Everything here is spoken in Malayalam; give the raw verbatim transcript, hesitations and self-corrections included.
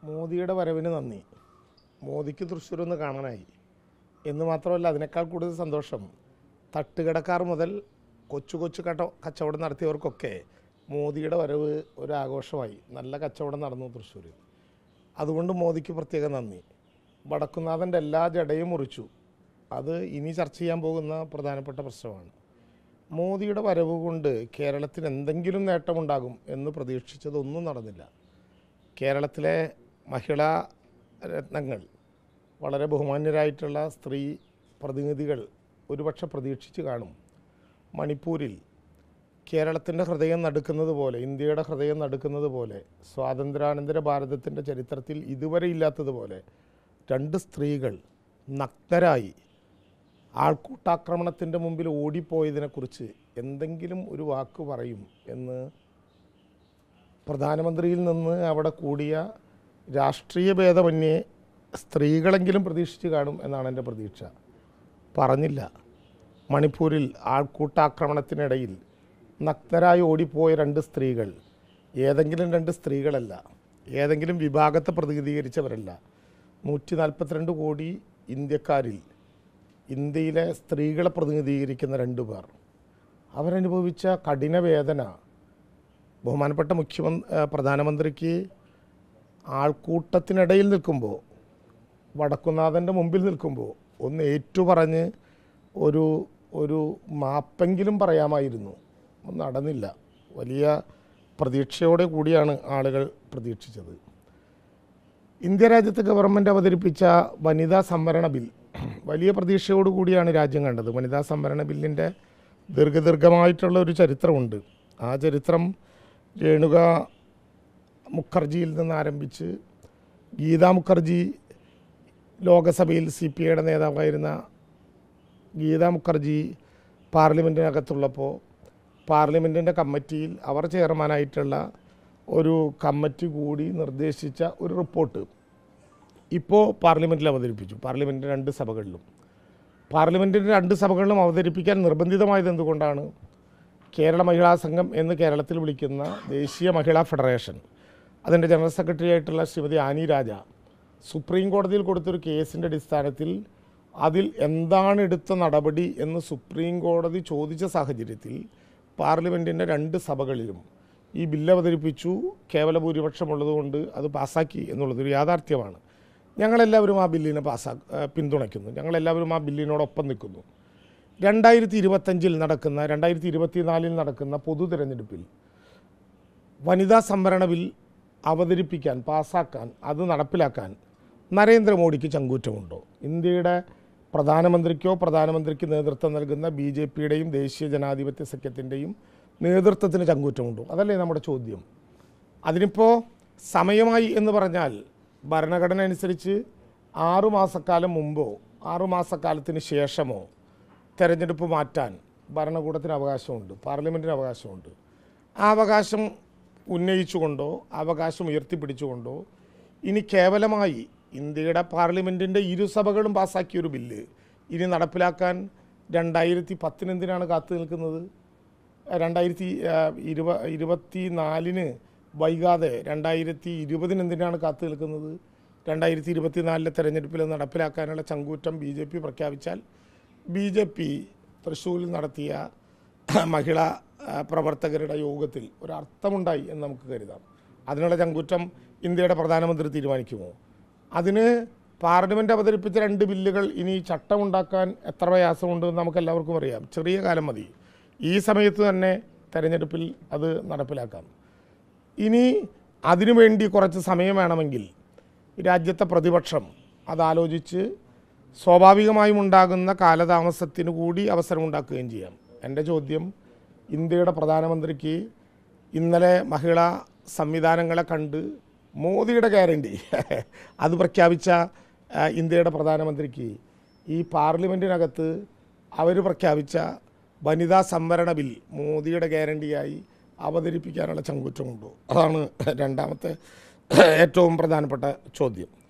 മോദിയുടെ വരവിന് നന്ദി. മോദിക്ക് തൃശ്ശൂർ ഒന്ന് കാണാനായി എന്ന് മാത്രമല്ല, അതിനേക്കാൾ കൂടുതൽ സന്തോഷം തട്ടുകടക്കാർ മുതൽ കൊച്ചു കൊച്ചു കട കച്ചവടം നടത്തിയവർക്കൊക്കെ മോദിയുടെ വരവ് ഒരു ആഘോഷമായി. നല്ല കച്ചവടം നടന്നു തൃശ്ശൂർ. അതുകൊണ്ട് മോദിക്ക് പ്രത്യേക നന്ദി. വടക്കുന്നാഥൻ്റെ എല്ലാ ജടയും മുറിച്ചു. അത് ഇനി ചർച്ച ചെയ്യാൻ പോകുന്ന പ്രധാനപ്പെട്ട പ്രശ്നമാണ്. മോദിയുടെ വരവ് കൊണ്ട് കേരളത്തിന് എന്തെങ്കിലും നേട്ടമുണ്ടാകും എന്ന് പ്രതീക്ഷിച്ചതൊന്നും നടന്നില്ല. കേരളത്തിലെ മഹിളാ രത്നങ്ങൾ, വളരെ ബഹുമാന്യരായിട്ടുള്ള സ്ത്രീ പ്രതിനിധികൾ ഒരുപക്ഷെ പ്രതീക്ഷിച്ച് കാണും, മണിപ്പൂരിൽ കേരളത്തിൻ്റെ ഹൃദയം നടുക്കുന്നത് പോലെ, ഇന്ത്യയുടെ ഹൃദയം നടുക്കുന്നത് പോലെ, സ്വാതന്ത്ര്യാനന്തര ഭാരതത്തിൻ്റെ ചരിത്രത്തിൽ ഇതുവരെ ഇല്ലാത്തതുപോലെ രണ്ട് സ്ത്രീകൾ നഗ്നരായി ആൾക്കൂട്ടാക്രമണത്തിൻ്റെ മുമ്പിൽ ഓടിപ്പോയതിനെക്കുറിച്ച് എന്തെങ്കിലും ഒരു വാക്ക് പറയും എന്ന് പ്രധാനമന്ത്രിയിൽ നിന്ന് അവിടെ കൂടിയ രാഷ്ട്രീയ ഭേദമന്യേ സ്ത്രീകളെങ്കിലും പ്രതീക്ഷിച്ച് കാണും എന്നാണ് എൻ്റെ പ്രതീക്ഷ. പറഞ്ഞില്ല. മണിപ്പൂരിൽ ആൾക്കൂട്ടാക്രമണത്തിനിടയിൽ നഗ്നരായി ഓടിപ്പോയ രണ്ട് സ്ത്രീകൾ ഏതെങ്കിലും രണ്ട് സ്ത്രീകളല്ല, ഏതെങ്കിലും വിഭാഗത്തെ പ്രതിനിധീകരിച്ചവരല്ല. നൂറ്റി നാൽപ്പത്തിരണ്ട് കോടി ഇന്ത്യക്കാരിൽ ഇന്ത്യയിലെ സ്ത്രീകളെ പ്രതിനിധീകരിക്കുന്ന രണ്ടു പേർ. അവരനുഭവിച്ച കഠിന വേദന ബഹുമാനപ്പെട്ട മുഖ്യമന്ത്രി പ്രധാനമന്ത്രിക്ക് ആൾക്കൂട്ടത്തിനിടയിൽ നിൽക്കുമ്പോൾ, വടക്കുന്നാഥൻ്റെ മുമ്പിൽ നിൽക്കുമ്പോൾ ഒന്ന് ഏറ്റുപറഞ്ഞ് ഒരു ഒരു മാപ്പെങ്കിലും പറയാമായിരുന്നു. നടന്നില്ല. വലിയ പ്രതീക്ഷയോടെ കൂടിയാണ് ആളുകൾ പ്രതീക്ഷിച്ചത്. ഇന്ത്യ രാജ്യത്തെ ഗവൺമെൻറ് അവതരിപ്പിച്ച വനിതാ സംവരണ ബിൽ വലിയ പ്രതീക്ഷയോടുകൂടിയാണ് രാജ്യം കണ്ടത്. വനിതാ സംവരണ ബില്ലിൻ്റെ ദീർഘദീർഘമായിട്ടുള്ള ഒരു ചരിത്രമുണ്ട്. ആ ചരിത്രം രേണുക മുഖർജിയിൽ നിന്ന് ആരംഭിച്ച് ഗീതാ മുഖർജി ലോകസഭയിൽ സി പി ഐയുടെ നേതാവായിരുന്ന ഗീതാ മുഖർജി പാർലമെൻറ്റിനകത്തുള്ളപ്പോൾ പാർലമെൻറ്റിൻ്റെ കമ്മിറ്റിയിൽ അവർ ചെയർമാനായിട്ടുള്ള ഒരു കമ്മിറ്റി കൂടി നിർദ്ദേശിച്ച ഒരു റിപ്പോർട്ട് ഇപ്പോൾ പാർലമെൻറ്റിൽ അവതരിപ്പിച്ചു. പാർലമെൻറ്റിൻ്റെ രണ്ട് സഭകളിലും പാർലമെൻറ്റിൻ്റെ രണ്ട് സഭകളിലും അവതരിപ്പിക്കാൻ നിർബന്ധിതമായത് എന്തുകൊണ്ടാണ്? കേരള മഹിളാ സംഘം എന്ന് കേരളത്തിൽ വിളിക്കുന്ന ദേശീയ മഹിളാ ഫെഡറേഷൻ, അതിൻ്റെ ജനറൽ സെക്രട്ടറി ആയിട്ടുള്ള ശ്രീമതി ആനി രാജ സുപ്രീം കോടതിയിൽ കൊടുത്തൊരു കേസിൻ്റെ അടിസ്ഥാനത്തിൽ അതിൽ എന്താണ് എടുത്ത നടപടി എന്ന് സുപ്രീം കോടതി ചോദിച്ച സാഹചര്യത്തിൽ പാർലമെൻറ്റിൻ്റെ രണ്ട് സഭകളിലും ഈ ബില്ല് അവതരിപ്പിച്ചു. കേവല ഭൂരിപക്ഷമുള്ളതുകൊണ്ട് അത് പാസ്സാക്കി എന്നുള്ളതൊരു യാഥാർത്ഥ്യമാണ്. ഞങ്ങളെല്ലാവരും ആ ബില്ലിനെ പാസ്സാ പിന്തുണയ്ക്കുന്നു. ഞങ്ങളെല്ലാവരും ആ ബില്ലിനോടൊപ്പം നിൽക്കുന്നു. രണ്ടായിരത്തി ഇരുപത്തഞ്ചിൽ നടക്കുന്ന രണ്ടായിരത്തി ഇരുപത്തിനാലിൽ നടക്കുന്ന പൊതു തിരഞ്ഞെടുപ്പിൽ വനിതാ സംവരണ ബിൽ അവതരിപ്പിക്കാൻ, പാസ്സാക്കാൻ, അത് നടപ്പിലാക്കാൻ നരേന്ദ്രമോദിക്ക് ചങ്കൂറ്റമുണ്ടോ? ഇന്ത്യയുടെ പ്രധാനമന്ത്രിക്കോ പ്രധാനമന്ത്രിക്ക് നേതൃത്വം നൽകുന്ന ബി ജെ പിയുടെയും ദേശീയ ജനാധിപത്യ സഖ്യത്തിൻ്റെയും നേതൃത്വത്തിന് ചങ്കൂറ്റമുണ്ടോ? അതല്ലേ നമ്മുടെ ചോദ്യം. അതിനിപ്പോൾ സമയമായി എന്ന് പറഞ്ഞാൽ ഭരണഘടന അനുസരിച്ച് ആറുമാസക്കാലം മുമ്പോ ആറുമാസക്കാലത്തിന് ശേഷമോ തെരഞ്ഞെടുപ്പ് മാറ്റാൻ ഭരണകൂടത്തിന് അവകാശമുണ്ട്, പാർലമെൻറ്റിന് അവകാശമുണ്ട്. ആ അവകാശം ഉന്നയിച്ചുകൊണ്ടോ അവകാശം ഉയർത്തിപ്പിടിച്ചുകൊണ്ടോ ഇനി കേവലമായി ഇന്ത്യയുടെ പാർലമെൻറ്റിൻ്റെ ഇരുസഭകളും പാസ്സാക്കിയൊരു ബില്ല് ഇനി നടപ്പിലാക്കാൻ രണ്ടായിരത്തി പത്തിനെന്തിനാണ് കാത്തു നിൽക്കുന്നത്? രണ്ടായിരത്തി ഇരുപ ഇരുപത്തി നാലിന് വൈകാതെ രണ്ടായിരത്തി ഇരുപതിന് എന്തിനാണ് കാത്തു നിൽക്കുന്നത്? രണ്ടായിരത്തി ഇരുപത്തി നാലിലെ തെരഞ്ഞെടുപ്പിൽ നടപ്പിലാക്കാനുള്ള ചങ്കൂറ്റം ബി ജെ പി പ്രഖ്യാപിച്ചാൽ ബി ജെ പി തൃശ്ശൂരിൽ നടത്തിയ മഹിളാ പ്രവർത്തകരുടെ യോഗത്തിൽ ഒരർത്ഥമുണ്ടായി എന്ന് നമുക്ക് കരുതാം. അതിനുള്ള ചങ്കൂറ്റം ഇന്ത്യയുടെ പ്രധാനമന്ത്രി തീരുമാനിക്കുമോ? അതിന് പാർലമെൻറ്റ് അവതരിപ്പിച്ച രണ്ട് ബില്ലുകൾ ഇനി ചട്ടമുണ്ടാക്കാൻ എത്ര പ്രയാസമുണ്ടെന്ന് നമുക്കെല്ലാവർക്കും അറിയാം. ചെറിയ കാലം മതി. ഈ സമയത്ത് തന്നെ തെരഞ്ഞെടുപ്പിൽ അത് നടപ്പിലാക്കാം. ഇനി അതിനുവേണ്ടി കുറച്ച് സമയം വേണമെങ്കിൽ രാജ്യത്തെ പ്രതിപക്ഷം അതാലോചിച്ച് സ്വാഭാവികമായും ഉണ്ടാകുന്ന കാലതാമസത്തിന് കൂടി അവസരമുണ്ടാക്കുകയും ചെയ്യാം. എൻ്റെ ചോദ്യം, ഇന്ത്യയുടെ പ്രധാനമന്ത്രിക്ക് ഇന്നലെ മഹിളാ സംവിധാനങ്ങളെ കണ്ട് മോദിയുടെ ഗ്യാരണ്ടി അത് പ്രഖ്യാപിച്ച ഇന്ത്യയുടെ പ്രധാനമന്ത്രിക്ക് ഈ പാർലമെൻറ്റിനകത്ത് അവർ പ്രഖ്യാപിച്ച വനിതാ സംവരണ ബിൽ മോദിയുടെ ഗ്യാരണ്ടിയായി അവതരിപ്പിക്കാനുള്ള ചങ്കൂറ്റമുണ്ടോ? അതാണ് രണ്ടാമത്തെ ഏറ്റവും പ്രധാനപ്പെട്ട ചോദ്യം.